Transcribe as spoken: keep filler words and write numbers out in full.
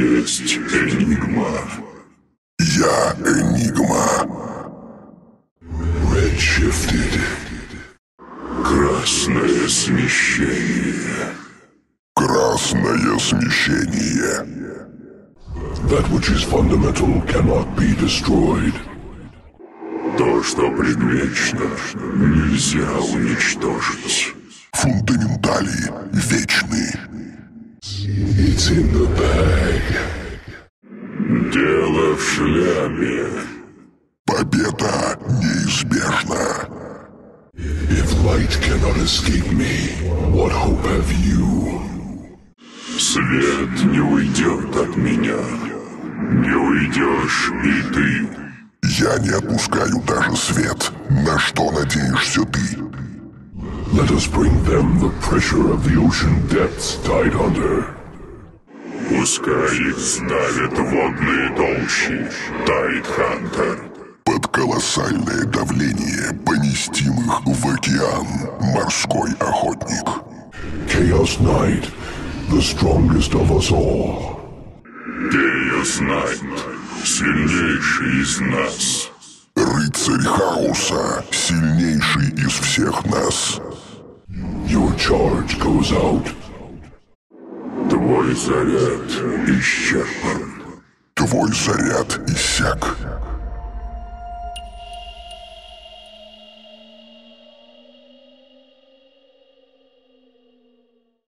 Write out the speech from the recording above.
есть Энигма. Я Энигма. Redshifted. Красное смещение. Красное смещение. That which is fundamental cannot be destroyed. То, что предвечно, нельзя уничтожить. Фундаментали вечны. It's in the bag. Дело в шляпе. Победа неизбежна. If light cannot escape me, what hope have you? Свет не уйдет от меня. Не уйдешь и ты. Я не отпускаю даже свет. На что надеешься ты? Let us bring them the pressure of the ocean depths, Tidehunter. Пускай их сдавят водные толщи, Tidehunter. Под колоссальное давление поместим их в океан, морской охотник. Chaos Knight, the strongest of us all. Chaos Knight, сильнейший из нас. Рыцарь хаоса, сильнейший из всех нас. Your charge goes out. Твой заряд исчерпан. Твой заряд иссяк.